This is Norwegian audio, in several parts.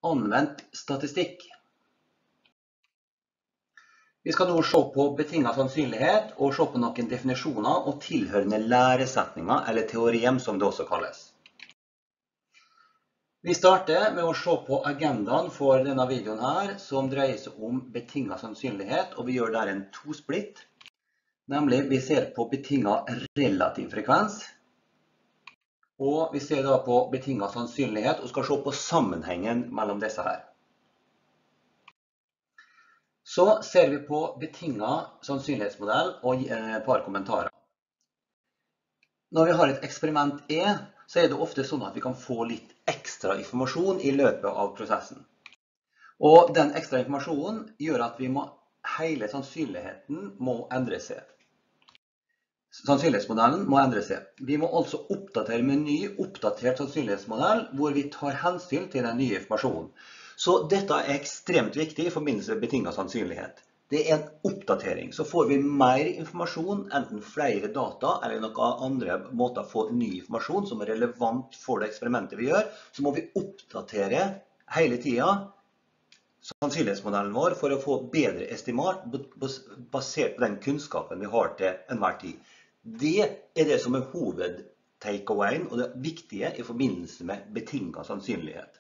Anvendt statistikk. Vi skal nå se på betinget sannsynlighet og se på noen definisjoner og tilhørende læresetninger, eller teorem som det også kalles. Vi starter med å se på agendaen for denne videoen her, som dreier seg om betinget sannsynlighet, og vi gjør der en tosplitt. Nemlig, vi ser på betinget relativ frekvens, og vi ser da på betinget sannsynlighet, og skal se på sammenhengen mellom disse her. Så ser vi på betinget sannsynlighetsmodell og et par kommentarer. Når vi har et eksperiment E, så er det ofte sånn at vi kan få litt ekstra informasjon i løpet av prosessen. Og den ekstra informasjonen gjør at hele sannsynligheten må endre seg. Sannsynlighetsmodellen må endre seg. Vi må altså oppdatere med en ny, oppdatert sannsynlighetsmodell, hvor vi tar hensyn til den nye informasjonen. Så dette er ekstremt viktig i forbindelse med betinget sannsynlighet. Det er en oppdatering. Så får vi mer informasjon, enten flere data eller noen andre måter å få ny informasjon som er relevant for det eksperimentet vi gjør, så må vi oppdatere hele tiden sannsynlighetsmodellen vår for å få bedre estimat basert på den kunnskapen vi har til enhver tid. Det er det som er hoved-takeawayen og det viktige i forbindelse med betinget sannsynlighet.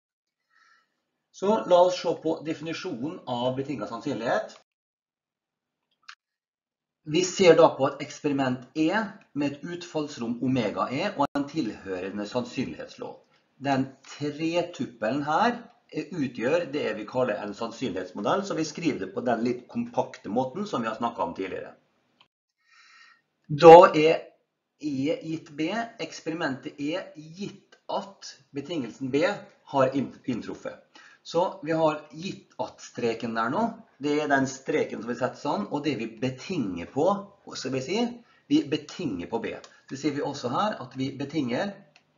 Så la oss se på definisjonen av betinget sannsynlighet. Vi ser da på et eksperiment E med et utfallsrom omega E og en tilhørende sannsynlighetslov. Den tretuppelen her utgjør det vi kaller en sannsynlighetsmodell, så vi skriver det på den litt kompakte måten som vi har snakket om tidligere. Da er E gitt B, eksperimentet E gitt at betingelsen B har inntruffet. Så vi har gitt at-streken der nå. Det er den streken som vi setter sånn, og det vi betinger på, så vil si, vi betinger på B. Det sier vi også her at vi betinger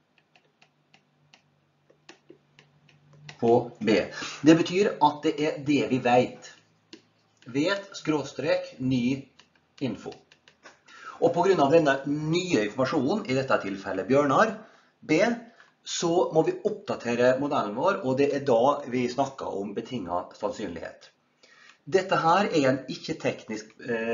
på B. Det betyr at det er det vi vet. Vet, skråstrek, ny info. Og på grunn av denne nye informasjonen, i dette tilfellet Bjørnar, B, så må vi oppdatere modellen vår, og det er da vi snakker om betinget sannsynlighet. Dette her er en ikke-teknisk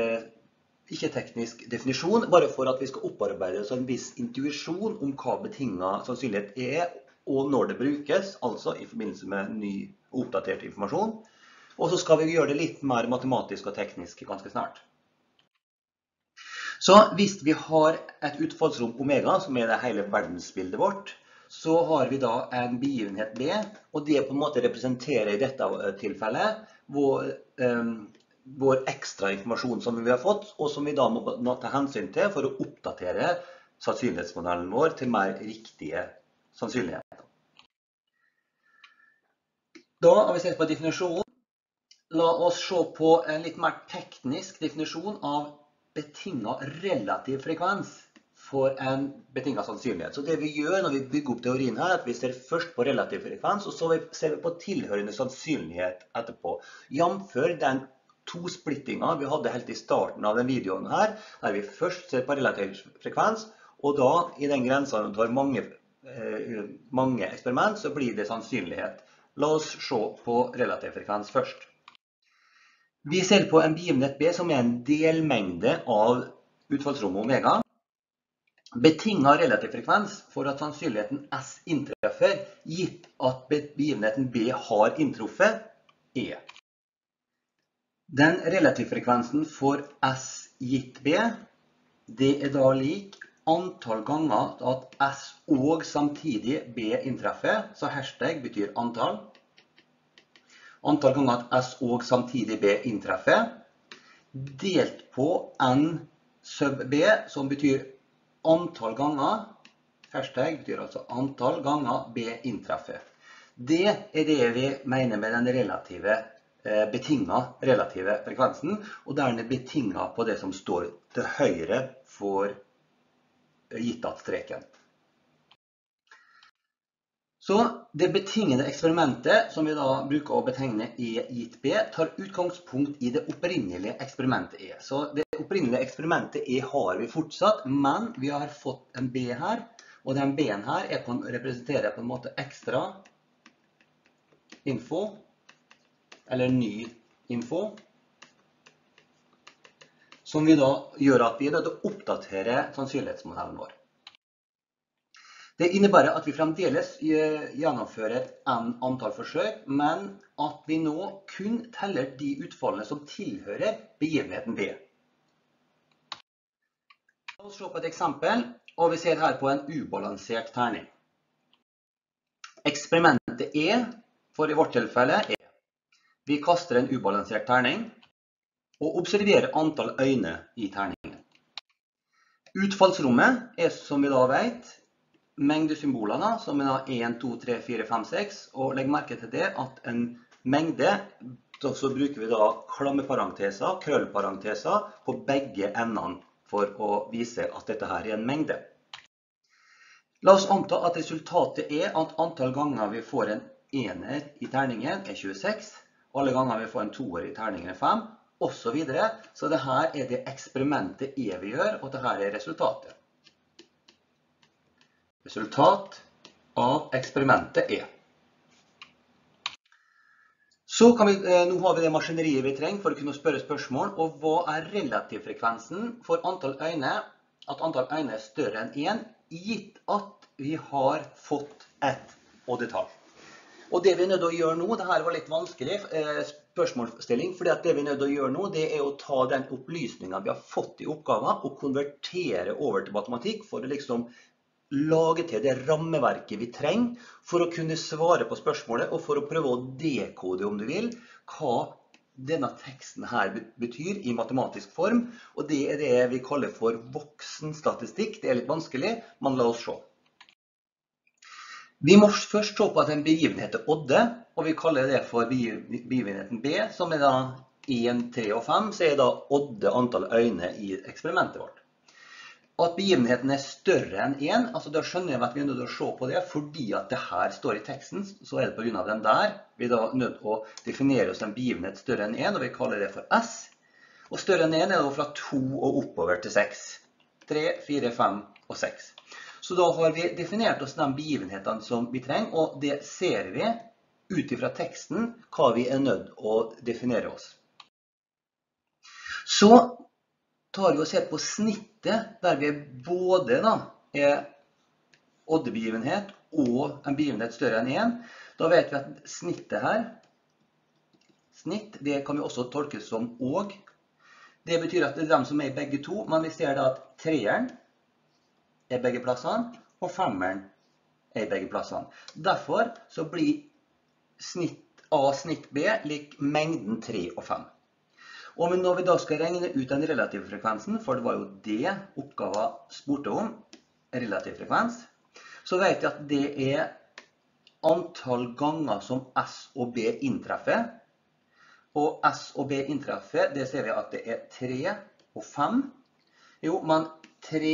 definisjon, bare for at vi skal opparbeide oss en viss intuisjon om hva betinget sannsynlighet er, og når det brukes, altså i forbindelse med ny oppdatert informasjon. Og så skal vi gjøre det litt mer matematisk og teknisk ganske snart. Så hvis vi har et utfallsrom omega, som er det hele verdensbildet vårt, så har vi da en begivenhet B, og det på en måte representerer i dette tilfellet vår ekstra informasjon som vi har fått, og som vi da må ta hensyn til for å oppdatere sannsynlighetsmodellen vår til mer riktige sannsynligheter. Da har vi sett på definisjonen. La oss se på en litt mer teknisk definisjon av betinget relativ frekvens for en betinget sannsynlighet. Så det vi gjør når vi bygger opp teorien her, er at vi ser først på relativ frekvens, og så ser vi på tilhørende sannsynlighet etterpå. Jamfør den tosplittingen vi hadde helt i starten av den videoen her, der vi først ser på relativ frekvens, og da i den grensen vi tar mange eksperiment, så blir det sannsynlighet. La oss se på relativ frekvens først. Vi ser på en begivenhet B som er en delmengde av utfallsrommet omega. Betinget relativ frekvens for at sannsynligheten S inntreffer, gitt at begivenheten B har inntruffet, E. Den relativfrekvensen for S gitt B, det er da lik antall ganger at S og samtidig B inntreffer, så hashtag betyr antall. Antall ganger at S og samtidig B inntreffer, delt på N sub B, som betyr antall ganger, hashtag betyr altså antall ganger B inntreffer. Det er det vi mener med den betinget relative frekvensen, og der den er betinget på det som står til høyre for gitt at-streken. Så det betingede eksperimentet, som vi da bruker å betegne E gitt B, tar utgangspunkt i det opprinnelige eksperimentet E. Så det opprinnelige eksperimentet E har vi fortsatt, men vi har fått en B her, og den B-en her representerer på en måte ekstra info, eller ny info, som vi da gjør at vi er nødt til å oppdatere sannsynlighetsmodellen vår. Det innebærer at vi fremdeles gjennomfører en antall forsøk, men at vi nå kun teller de utfallene som tilhører begivenheten B. La oss se på et eksempel, og vi ser her på en ubalansert terning. Eksperimentet E, for i vårt tilfelle, er vi kaster en ubalansert terning og observerer antall øyne i terningen. Utfallsrommet er, som vi da vet, mengdesymbolene, som er da 1, 2, 3, 4, 5, 6, og legg merke til det at en mengde, så bruker vi da klammeparenteser, krøllparenteser på begge endene for å vise at dette her er en mengde. La oss anta at resultatet er at antall ganger vi får en ener i terningen er 26, alle ganger vi får en toer i terningen er 5, og så videre. Så det her er det eksperimentet E vi gjør, og det her er resultatet. Resultat av eksperimentet E. Så kan vi, nå har vi det maskineriet vi trenger for å kunne spørre spørsmål, og hva er relativfrekvensen for antall øyne, at antall øyne er større enn 1, gitt at vi har fått et oddetall. Og det vi er nødt til å gjøre nå, det her var litt vanskelig spørsmålsstilling, fordi at det vi er nødt til å gjøre nå, det er å ta den opplysningen vi har fått i oppgaven, og konvertere over til matematikk, for å liksom lage til det rammeverket vi trenger for å kunne svare på spørsmålet, og for å prøve å dekode, om du vil, hva denne teksten her betyr i matematisk form, og det er det vi kaller for voksenstatistikk. Det er litt vanskelig, men la oss se. Vi må først se på at en begivenhet er odde, og vi kaller det for begivenheten B, som er da 1, 3 og 5, så er da odde antall øyne i eksperimentet vårt. At begivenheten er større enn 1, altså da skjønner jeg at vi er nødt til å se på det, fordi at det her står i teksten, så er det på grunn av den der. Vi er da nødt til å definere oss en begivenhet større enn 1, og vi kaller det for S. Og større enn 1 er da fra 2 og oppover til 6. 3, 4, 5 og 6. Så da har vi definert oss de begivenhetene som vi trenger, og det ser vi ut fra teksten hva vi er nødt til å definere oss. Så tar vi og ser på snittet, der vi både da er oddebegivenhet og en begivenhet større enn 1. Da vet vi at snittet her, snitt, det kan vi også tolke som og. Det betyr at det er de som er i begge to, men vi ser da at 3-eren er begge plassene, og 5-eren er i begge plassene. Derfor så blir snitt A snitt B lik mengden 3 og 5. Og når vi da skal regne ut den relative frekvensen, for det var jo det oppgaven spurte om, relativ frekvens, så vet jeg at det er antall ganger som S og B inntreffer. Og S og B inntreffer, det ser vi at det er 3 og 5. Jo, men 3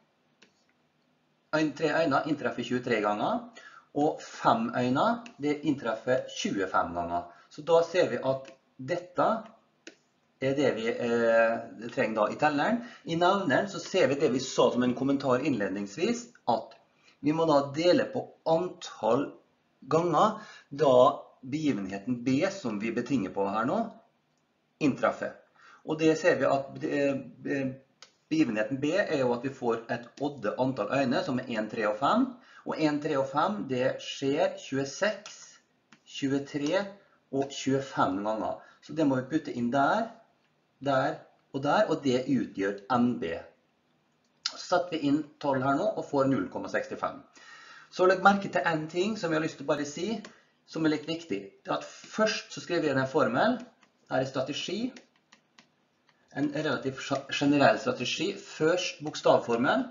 øyne inntreffer 23 ganger, og 5 øyne, det inntreffer 25 ganger. Så da ser vi at dette er det vi trenger da i telleren. I nevneren så ser vi det vi sa som en kommentar innledningsvis, at vi må da dele på antall ganger da begivenheten B, som vi betinger på her nå, inntreffer. Og det ser vi at begivenheten B er jo at vi får et odde antall øyne, som er 1, 3 og 5. Og 1, 3 og 5, det skjer 26, 23 og 25 ganger. Så det må vi putte inn der, og det utgjør NB. Så setter vi inn 12 her nå, og får 0,65. Så legg merke til en ting som jeg har lyst til å bare si, som er litt viktig. Det er at først så skriver jeg en formel, her er strategi, en relativt generell strategi, først bokstavformel,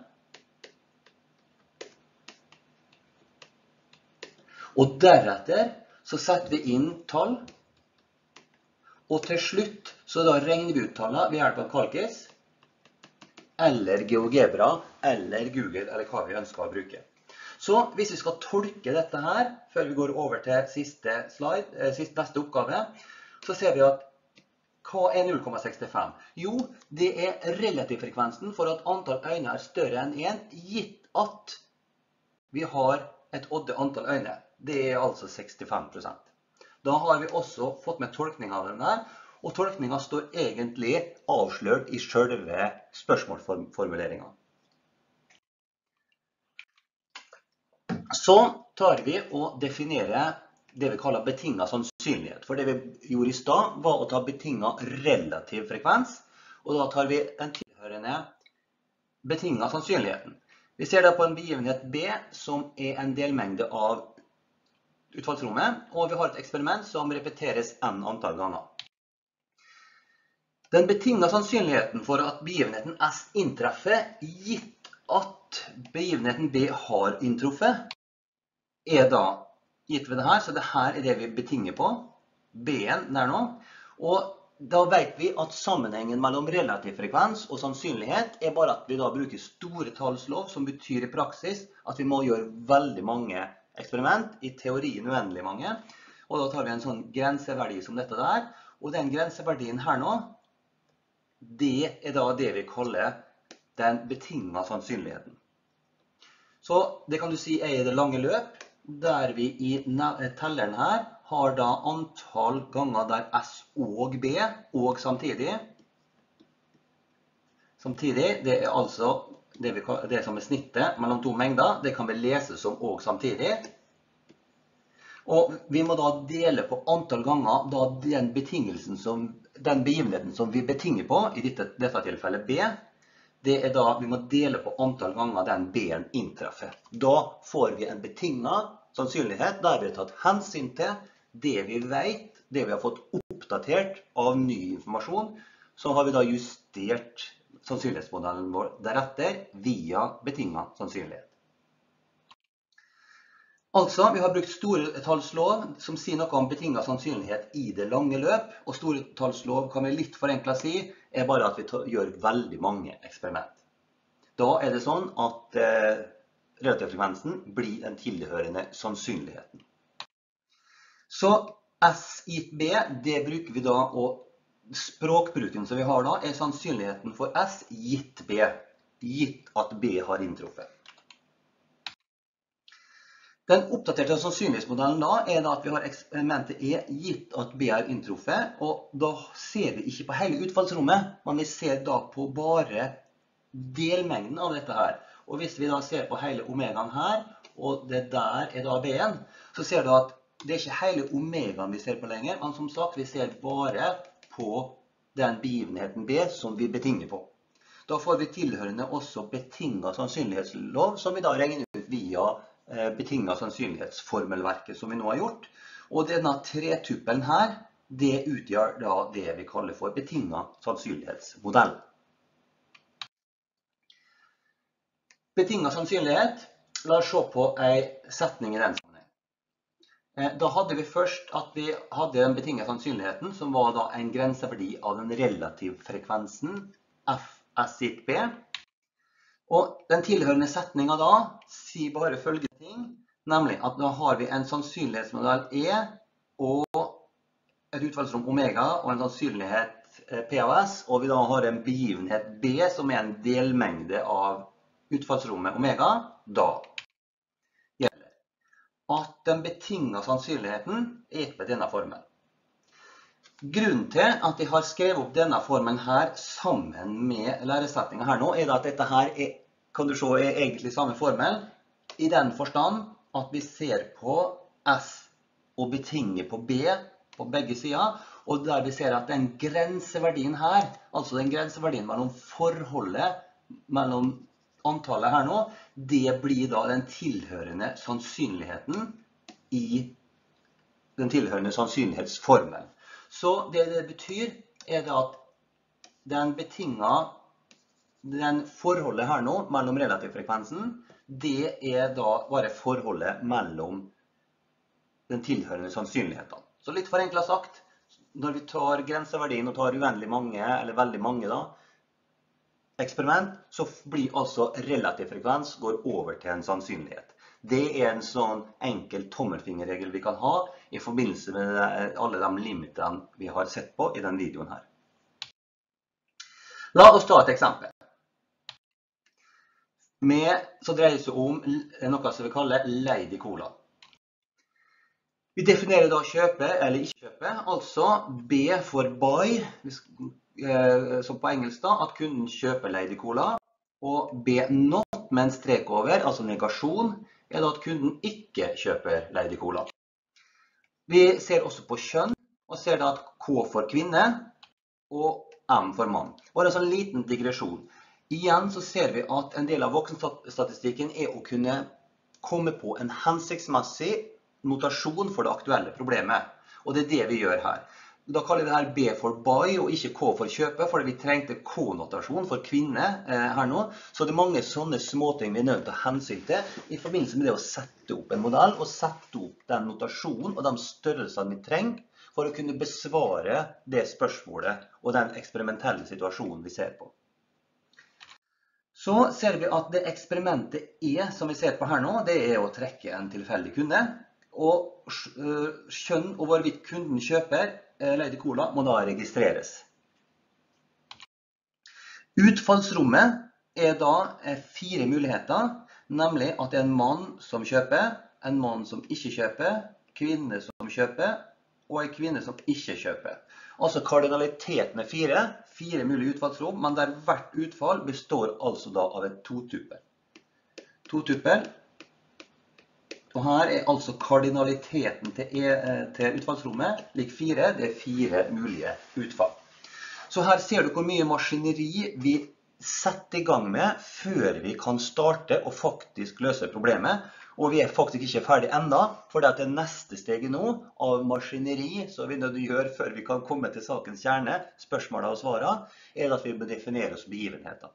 og deretter så setter vi inn tall, og til slutt så da regner vi ut tallene ved hjelp av Calculus, eller GeoGebra, eller Google, eller hva vi ønsker å bruke. Så hvis vi skal tolke dette her, før vi går over til neste oppgave, så ser vi at hva er 0,65? Jo, det er relativfrekvensen for at antall øyne er større enn 1, gitt at vi har et odde antall øyne. Det er altså 65%. Da har vi også fått med tolkning av den der, og tolkningen står egentlig avslørt i selve spørsmålsformuleringen. Så tar vi og definerer det vi kaller betinget sannsynlighet. For det vi gjorde i stad var å ta betinget relativ frekvens, og da tar vi den tilhørende betinget sannsynligheten. Vi ser da på en begivenhet B som er en delmengde av utfallsrommet, og vi har et eksperiment som repeteres n antall ganger. Den betingede sannsynligheten for at begivenheten S inntreffer, gitt at begivenheten B har inntruffet, er da gitt ved det her, så det her er det vi betinger på, B-en der nå, og da vet vi at sammenhengen mellom relativ frekvens og sannsynlighet er bare at vi da bruker store tallslov, som betyr i praksis at vi må gjøre veldig mange eksperiment, i teorien uendelig mange, og da tar vi en sånn grenseverdi som dette der, og den grenseverdien her nå, det er da det vi kaller den betingede sannsynligheten. Så det kan du si er i det lange løp, der vi i telleren her har da antall ganger der S og B, og samtidig. Samtidig, det er altså det som er snittet mellom to mengder, det kan vi lese som og samtidig. Og vi må da dele på antall ganger da den begivenheten som vi betinger på, i dette tilfellet B, det er da vi må dele på antall ganger den B-en inntreffer. Da får vi en betinget sannsynlighet der vi har tatt hensyn til det vi vet, det vi har fått oppdatert av ny informasjon, så har vi da justert sannsynlighetsmodellen vår deretter via betinget sannsynlighet. Altså, vi har brukt storetallslov som sier noe om betinget sannsynlighet i det lange løp, og storetallslov kan vi litt forenklet si, er bare at vi gjør veldig mange eksperiment. Da er det sånn at relativfrekvensen blir den tilhørende sannsynligheten. Så S gitt B, det bruker vi da, og språkbruken som vi har da, er sannsynligheten for S gitt B, gitt at B har inntruffet. Den oppdaterte sannsynlighetsmodellen da er da at vi har eksperimentet E gitt at B er inntruffet, og da ser vi ikke på hele utfallsrommet, men vi ser da på bare delmengden av dette her. Og hvis vi da ser på hele omegaen her, og det der er da B-en, så ser du at det er ikke hele omegaen vi ser på lenger, men som sagt, vi ser bare på den begivenheten B som vi betinger på. Da får vi tilhørende også betinget sannsynlighetslov, som vi da regner ut via betinget sannsynlighetsformelverket som vi nå har gjort. Og denne tretuppelen her, det utgjør da det vi kaller for betinget sannsynlighetsmodell. Betinget sannsynlighet, la oss se på en setning i den sammenheng. Da hadde vi først at vi hadde den betingede sannsynligheten, som var da en grenseverdi av den relative frekvensen Fs gitt B. Og den tilhørende setningen da sier bare følgende ting, nemlig at da har vi en sannsynlighetsmodell E og et utfallsrom omega og en sannsynlighet P av S, og vi da har en begivenhet B som er en delmengde av utfallsrommet omega, da gjelder at den betingede sannsynligheten er på denne formelen. Grunnen til at jeg har skrevet opp denne formelen her sammen med læresetningen her nå, er at dette her er, kan du se, er egentlig samme formel, i den forstand at vi ser på S og betinger på B på begge sider, og der vi ser at den grenseverdien her, altså den grenseverdien mellom forholdet mellom antallet her nå, det blir da den tilhørende sannsynligheten i den tilhørende sannsynlighetsformelen. Så det betyr er at den forholdet her nå mellom relativfrekvensen, det er da bare forholdet mellom den tilhørende sannsynligheten. Så litt forenklet sagt, når vi tar grenseverdien og tar uendelig mange, eller veldig mange da, eksperiment, så blir altså relativfrekvens går over til en sannsynlighet. Det er en sånn enkel tommelfingerregel vi kan ha i forbindelse med alle de limitene vi har sett på i den videoen her. La oss ta et eksempel. Så dreier det seg om noe som vi kaller Lady Cola. Vi definerer da kjøpe eller ikke kjøpe, altså B for buy, som på engelsk da, at kunden kjøper Lady Cola, og B not med en strek over, altså negasjon, er da at kunden ikke kjøper Lady Cola. Vi ser også på kjønn, og ser da at K for kvinne, og M for mann. Bare en sånn liten digresjon. Igjen så ser vi at en del av voksenstatistikken er å kunne komme på en hensiktsmessig notasjon for det aktuelle problemet. Og det er det vi gjør her. Da kaller vi det her B for buy og ikke K for kjøpe, fordi vi trengte K-notasjon for kvinne her nå. Så det er mange sånne småting vi er nødt til å hensyn til i forbindelse med det å sette opp en modell, og sette opp den notasjonen og de størrelsene vi trenger for å kunne besvare det spørsmålet og den eksperimentelle situasjonen vi ser på. Så ser vi at det eksperimentet som vi ser på her nå, det er å trekke en tilfeldig kunde. Og kjønn og hvorvidt kunden kjøper Lady Cola må da registreres. Utfallsrommet er da 4 muligheter, nemlig at det er en mann som kjøper, en mann som ikke kjøper, kvinne som kjøper, og en kvinne som ikke kjøper. Altså kardinaliteten er 4 mulige utfallsrom, men der hvert utfall består altså da av et totuppel. Totuppel. Og her er altså kardinaliteten til utfallsrommet lik 4, det er 4 mulige utfall. Så her ser du hvor mye maskineri vi setter i gang med før vi kan starte og faktisk løse problemet. Og vi er faktisk ikke ferdig enda, for det er det neste steget nå av maskineri som vi nødt til å gjøre før vi kan komme til sakens kjerne, spørsmålene og svarene, er at vi bør definere oss begivenheter.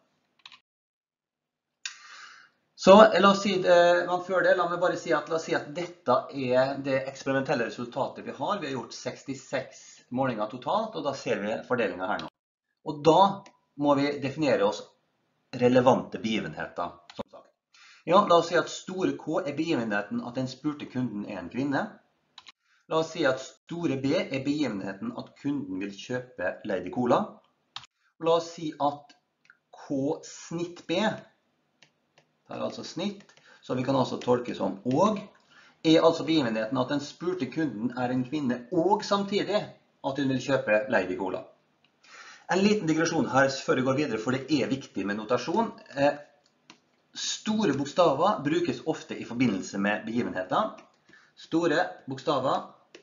Så la oss si, men før det, la meg bare si at dette er det eksperimentelle resultatet vi har. Vi har gjort 66 målinger totalt, og da ser vi fordelingen her nå. Og da må vi definere oss relevante begivenheter, som sagt. Ja, la oss si at store K er begivenheten at den spurte kunden er en kvinne. La oss si at store B er begivenheten at kunden vil kjøpe Lady Cola. La oss si at K snitt B, det er altså snitt, så vi kan altså tolke som og, er altså begivenheten at den spurte kunden er en kvinne, og samtidig at hun vil kjøpe Lady Cola. En liten digresjon her før vi går videre, for det er viktig med notasjon. Store bokstaver brukes ofte i forbindelse med begivenheter. Store bokstaver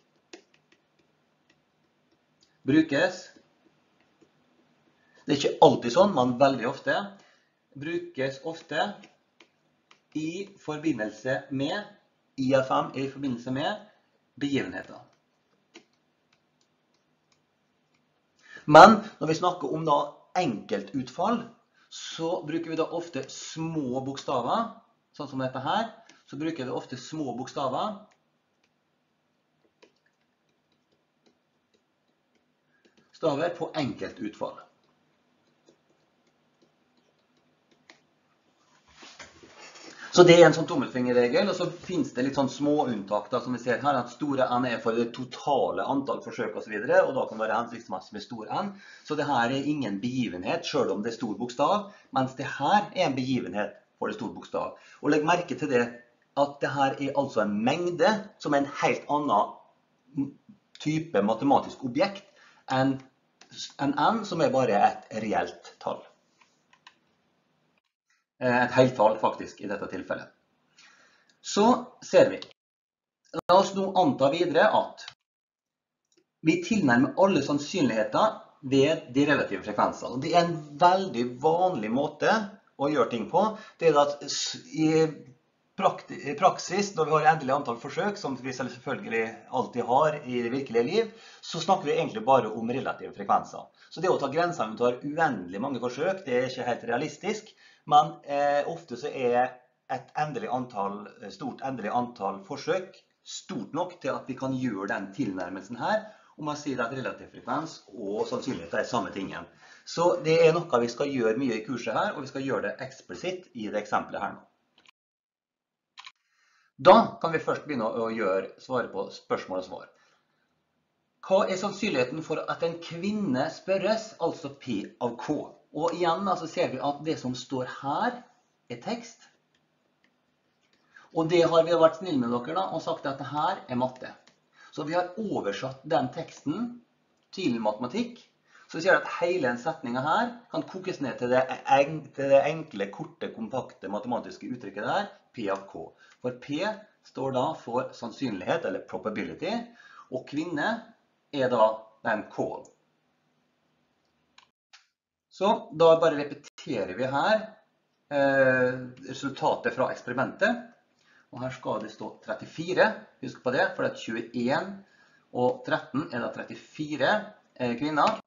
brukes, det er ikke alltid sånn, men veldig ofte, brukes ofte i forbindelse med, IFM er i forbindelse med begivenheter. Men når vi snakker om da enkeltutfall, så bruker vi da ofte små bokstaver, sånn som dette her, så bruker vi ofte små bokstaver. Staver på enkeltutfall. Så det er en sånn tommelfingerregel, og så finnes det litt sånn små unntak da, som vi ser her, at store N er for det totale antall forsøk og så videre, og da kan det være hensiktsmessig med stor N. Så det her er ingen begivenhet, selv om det er stor bokstav, mens det her er en begivenhet for det stor bokstav. Og legg merke til det, at det her er altså en mengde, som er en helt annen type matematisk objekt enn N, som er bare et reelt tall. Et heltall faktisk i dette tilfellet. Så ser vi. La oss nå anta videre at vi tilnærmer alle sannsynligheter ved de relative frekvensene. Det er en veldig vanlig måte å gjøre ting på. Det er at i praksis, når vi har endelig antall forsøk, som vi selvfølgelig alltid har i det virkelige liv, så snakker vi egentlig bare om relative frekvenser. Så det å ta grensen tar uendelig mange forsøk, det er ikke helt realistisk. Men ofte så er et stort endelig antall forsøk stort nok til at vi kan gjøre den tilnærmelsen her, om man sier at relativ frekvens og sannsynlighet er samme tingen. Så det er noe vi skal gjøre mye i kurset her, og vi skal gjøre det eksplisitt i det eksempelet her nå. Da kan vi først begynne å svare på spørsmål og svar. Hva er sannsynligheten for at en kvinne spørres, altså P av K? Og igjen så ser vi at det som står her er tekst. Og det har vi vært snille med dere da, og sagt at dette her er matte. Så vi har oversatt den teksten til matematikk. Så vi ser at hele en setning her kan kokes ned til det enkle, korte, kompakte matematiske uttrykket der, P av K. For P står da for sannsynlighet, eller probability, og kvinne er da den K. Så da bare repeterer vi her resultatet fra eksperimentet. Og her skal det stå 34, husk på det, for det er 21 og 13 er da 34 kvinner.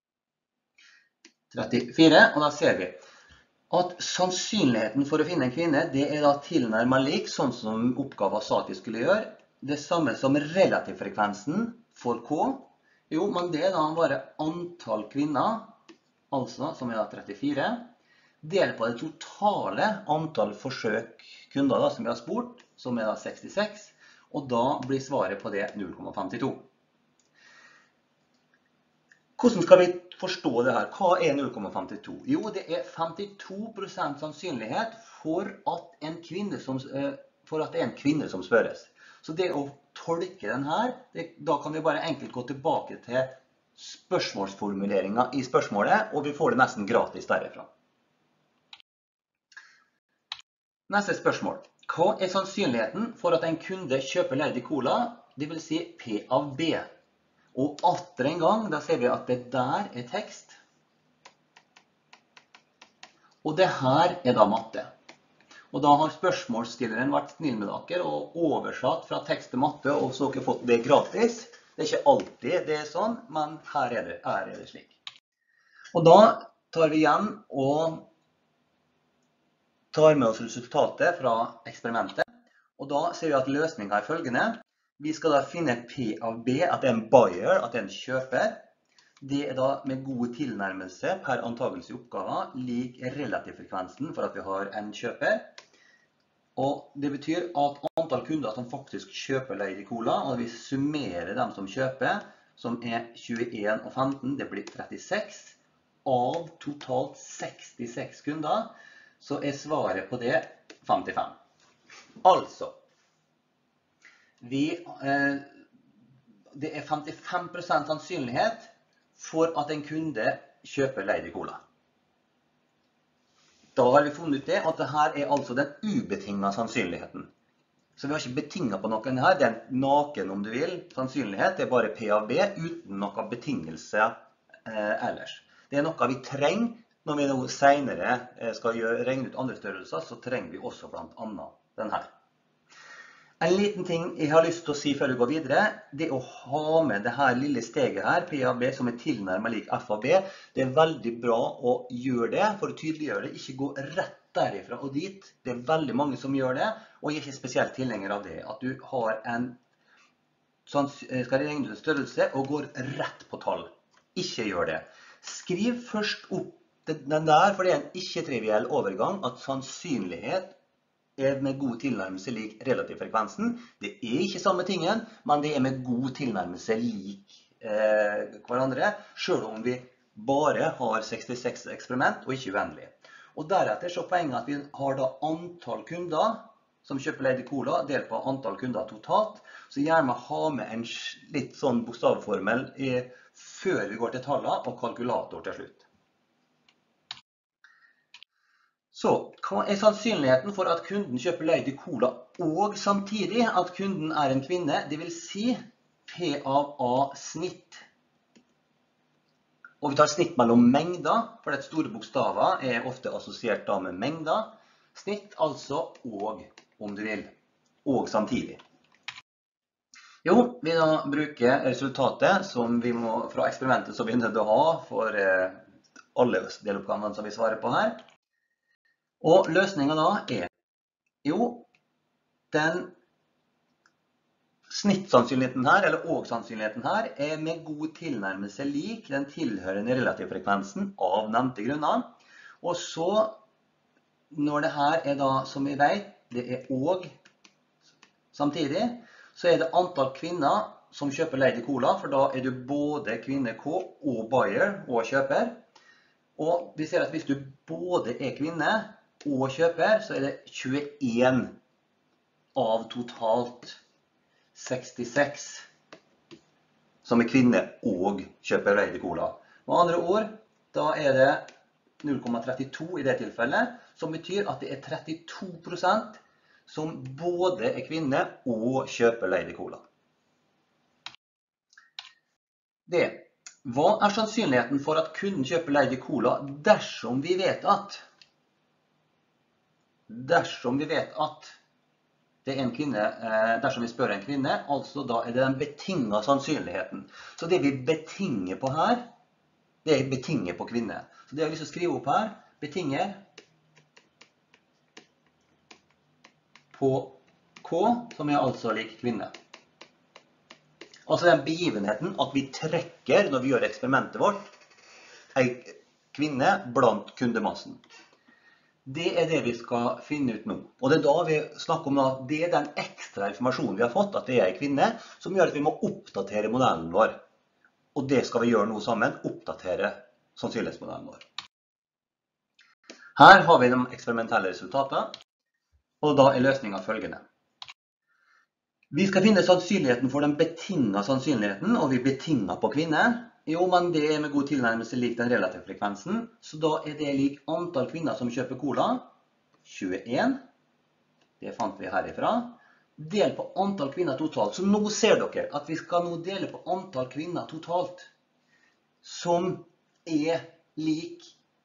34, og da ser vi at sannsynligheten for å finne en kvinne, det er da tilnærmet lik, sånn som oppgaven sa at vi skulle gjøre. Det samme som relativfrekvensen for K. Jo, men det er da bare antall kvinner, altså som er da 34, del på det totale antall forsøk kunder da, som vi har spurt, som er da 66, og da blir svaret på det 0,52. Hvordan skal vi forstå det her? Hva er 0,52? Jo, det er 52% sannsynlighet for at det er en kvinne som spørres. Så det å tolke den her, da kan vi bare enkelt gå tilbake til spørsmålsformuleringen i spørsmålet, og vi får det nesten gratis derifra. Neste spørsmål. Hva er sannsynligheten for at en kunde kjøper Lady Cola, det vil si P av B? Og atter en gang, da ser vi at det der er tekst. Og det her er da matte. Og da har spørsmålsstilleren vært snill med dere og oversatt fra tekst til matte, og så har dere fått det gratis. Det er ikke alltid det er sånn, men her er det slik. Og da tar vi igjen og tar med oss resultatet fra eksperimentet. Og da ser vi at løsningen er følgende. Vi skal da finne P av B, at det er en buyer, at det er en kjøper. Det er da med god tilnærmelse per antagelse i oppgaven, lik relativfrekvensen for at vi har en kjøper. Og det betyr at antall kunder som faktisk kjøper Lady Cola, og vi summerer dem som kjøper, som er 21 og 15, det blir 36, av totalt 66 kunder, så er svaret på det 55. Altså, det er 55% sannsynlighet for at en kunde kjøper Lady Cola. Da har vi funnet ut det, at dette er altså den ubetingede sannsynligheten. Så vi har ikke betinget på noen her, det er naken om du vil, sannsynlighet, det er bare P av B, uten noen betingelse ellers. Det er noe vi trenger. Når vi nå senere skal regne ut andre størrelser, så trenger vi også blant annet denne. En liten ting jeg har lyst til å si før vi går videre, det å ha med dette lille steget her, P av B, som er tilnærmet lik F av B, det er veldig bra å gjøre det, for å tydeliggjøre det, ikke gå rett derifra og dit. Det er veldig mange som gjør det, og jeg er ikke spesielt tilhenger av det, at du har skal regne ut en størrelse og går rett på tall. Ikke gjør det. Skriv først opp den der, for det er en ikke-triviell overgang at sannsynlighet er med god tilnærmelse lik relativfrekvensen. Det er ikke samme tingen, men det er med god tilnærmelse lik hverandre, selv om vi bare har 66 eksperiment og ikke uendelig. Og deretter så poenget at vi har da antall kunder som kjøper Lady Cola, delt på antall kunder totalt, så gjerne ha med en litt sånn bokstavformel før vi går til tallene og kalkulator til slutt. Så, hva er sannsynligheten for at kunden kjøper Lady Cola og samtidig at kunden er en kvinne, det vil si P av A snitt. Og vi tar snitt mellom mengder, for det store bokstaver er ofte assosiert da med mengder. Snitt altså og, om du vil, og samtidig. Jo, vi da bruker resultatet som vi må, fra eksperimentet som vi er nødt til å ha for alle deloppgavene som vi svarer på her. Og løsningen da er, jo, den snittsannsynligheten her, eller og-sannsynligheten her, er med god tilnærmelse lik den tilhørende relativfrekvensen av nevnte grunner. Og så, når det her er da, som vi vet, det er og samtidig, så er det antall kvinner som kjøper Lady Cola, for da er du både kvinne K og buyer og kjøper. Og vi ser at hvis du både er kvinne og kjøper, så er det 21 av totalt 66 som er kvinne og kjøper Lady Cola. Med andre ord, da er det 0,32 i det tilfellet, som betyr at det er 32% som både er kvinne og kjøper Lady Cola. Hva er sannsynligheten for at kunden kjøper Lady Cola dersom vi vet at det er en kvinne, dersom vi spør en kvinne, altså da er det den betingede sannsynligheten. Så det vi betinger på her, det er betinger på kvinne. Så det jeg har lyst til å skrive opp her, betinger på K, som er altså lik kvinne. Altså den begivenheten at vi trekker, når vi gjør eksperimentet vårt, en kvinne blant kundemassen. Det er det vi skal finne ut nå. Og det er da vi snakker om at det er den ekstra informasjonen vi har fått, at det er en kvinne, som gjør at vi må oppdatere modellen vår. Og det skal vi gjøre nå sammen, oppdatere sannsynlighetsmodellen vår. Her har vi de eksperimentelle resultatene, og da er løsningen følgende. Vi skal finne sannsynligheten for den betingede sannsynligheten, og vi betinger på kvinne. Jo, men det er med god tilnærmelse lik den relative frekvensen, så da er det lik antall kvinner som kjøper cola, 21. Det fant vi herifra. Del på antall kvinner totalt. Så nå ser dere at vi skal nå dele på antall kvinner totalt, som er lik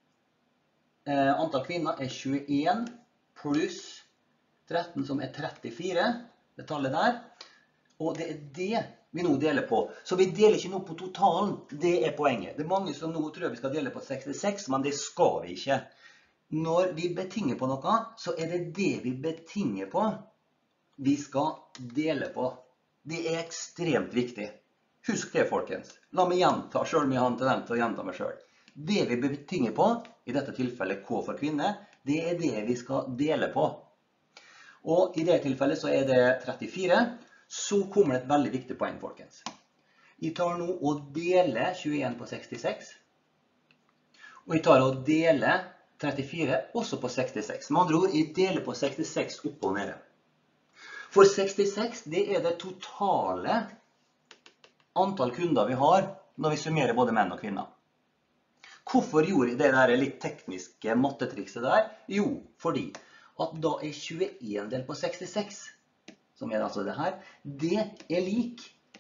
antall kvinner er 21 pluss 13 som er 34, det tallet der, og det er det vi nå deler på. Så vi deler ikke noe på totalen, det er poenget. Det er mange som nå tror vi skal dele på 66, men det skal vi ikke. Når vi betinger på noe, så er det det vi betinger på vi skal dele på. Det er ekstremt viktig. Husk det, folkens. La meg gjenta, selv om jeg har en tendens til å gjenta meg selv. Det vi betinger på, i dette tilfellet K for kvinne, det er det vi skal dele på. Og i det tilfellet så er det 34, så kommer det et veldig viktig poeng, folkens. Jeg tar nå og deler 21 på 66, og jeg tar og deler 34 også på 66. Med andre ord, jeg deler på 66 opp og nede. For 66, det er det totale antall kunder vi har når vi summerer både menn og kvinner. Hvorfor gjorde jeg det der litt tekniske mattetrikset der? Jo, fordi at da er 21 del på 66, som er altså det her, det er lik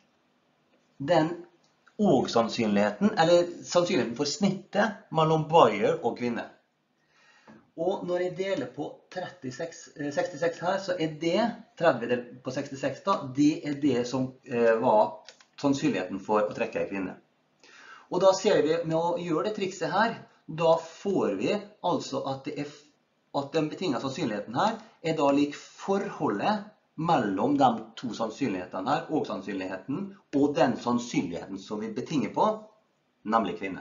den og-sannsynligheten, eller sannsynligheten for snittet mellom buyer og kvinne. Og når jeg deler på 66 her, så er det 30 del på 66 da, det er det som var sannsynligheten for å trekke en kvinne. Og da ser vi, med å gjøre det trikset her, da får vi altså at den betingede sannsynligheten her er da lik forholdet mellom de to sannsynlighetene her, og sannsynligheten, og den sannsynligheten som vi betinger på, nemlig kvinne.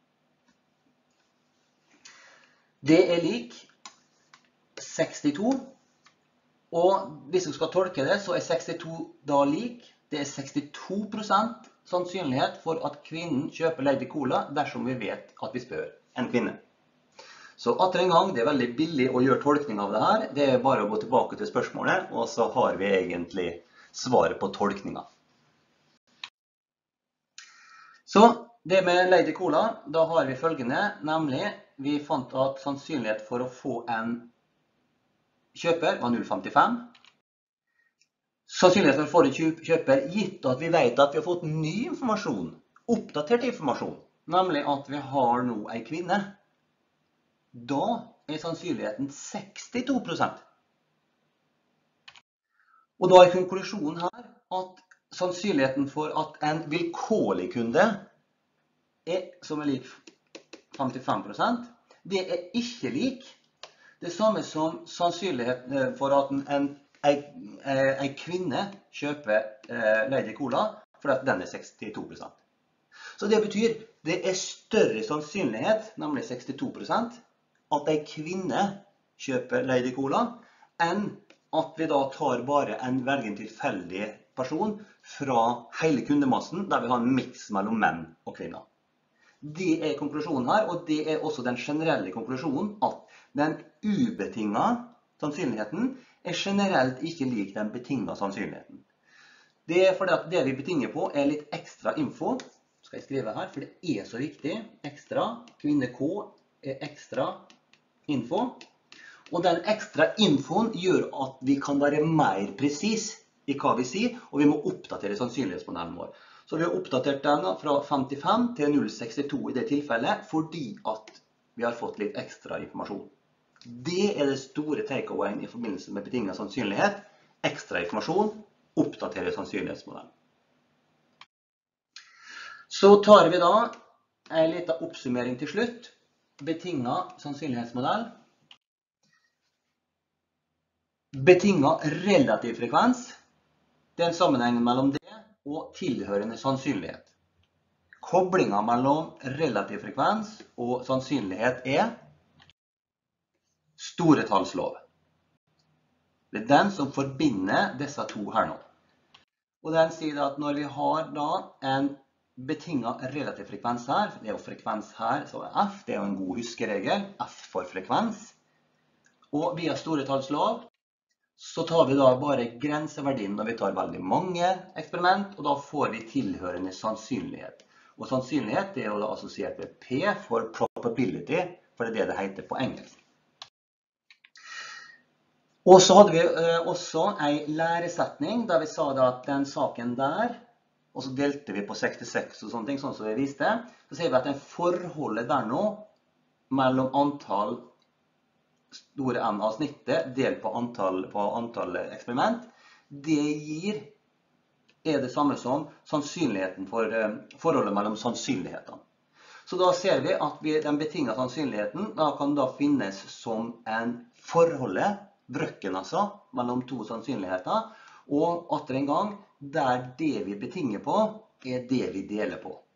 Det er lik 62, og hvis vi skal tolke det, så er 62 da lik, det er 62% sannsynlighet for at kvinnen kjøper Lady Cola dersom vi vet at vi spør en kvinne. Så atter en gang, det er veldig billig å gjøre tolkning av det her. Det er bare å gå tilbake til spørsmålet, og så har vi egentlig svaret på tolkninga. Så det med Lady Cola, da har vi følgende, nemlig vi fant at sannsynlighet for å få en kjøper var 0,55. Sannsynlighet for å få en kjøper gitt at vi vet at vi har fått ny informasjon, oppdatert informasjon, nemlig at vi har nå en kvinne. Da er sannsynligheten 62%. Og da er konklusjonen her at sannsynligheten for at en vilkårlig kunde som er lik 55%, det er ikke lik det samme som sannsynligheten for at en kvinne kjøper Lady Cola, for at den er 62%. Så det betyr det er større sannsynlighet, nemlig 62%, at en kvinne kjøper Lady Cola, enn at vi da tar bare en veldig tilfeldig person fra hele kundemassen, der vi har en mix mellom menn og kvinner. Det er konklusjonen her, og det er også den generelle konklusjonen at den ubetingede sannsynligheten er generelt ikke lik den betingede sannsynligheten. Det er fordi at det vi betinger på er litt ekstra info. Skal jeg skrive her, for det er så viktig. Ekstra, kvinne K er ekstra info. Og den ekstra infoen gjør at vi kan være mer presis i hva vi sier, og vi må oppdatere sannsynlighetsmodellen vår. Så vi har oppdatert den fra 55 til 0,62 i det tilfellet, fordi at vi har fått litt ekstra informasjon. Det er det store takeawayen i forbindelse med betinget sannsynlighet. Ekstra informasjon, oppdatere sannsynlighetsmodellen. Så tar vi da en liten oppsummering til slutt. Betinget sannsynlighetsmodell. Betinget relativ frekvens. Det er en sammenheng mellom det og tilhørende sannsynlighet. Koblingen mellom relativ frekvens og sannsynlighet er storetallslov. Det er den som forbinder disse to her nå. Og den sier at når vi har da en betinget relativ frekvens her, det er jo frekvens her, så er F, det er jo en god huskeregel, F for frekvens. Og via storetallslov, så tar vi da bare grenseverdien når vi tar veldig mange eksperiment, og da får vi tilhørende sannsynlighet. Og sannsynlighet det er jo da assosiert med P for probability, for det er det det heter på engelsk. Og så hadde vi også en læresetning der vi sa da at den saken der, og så delte vi på 66 og sånne ting, sånn som vi viste, så ser vi at den forholdet der nå mellom antall store N av snittet delt på antall eksperiment, det er det samme som sannsynligheten for forholdet mellom sannsynlighetene. Så da ser vi at den betingede sannsynligheten da kan da finnes som en forholdet, brøkken altså, mellom to sannsynligheter, og atter en gang, der det vi betinger på, er det vi deler på.